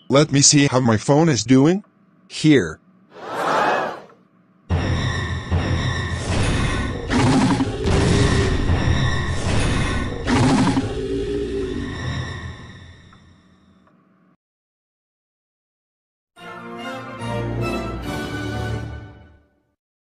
Let me see how my phone is doing. Here,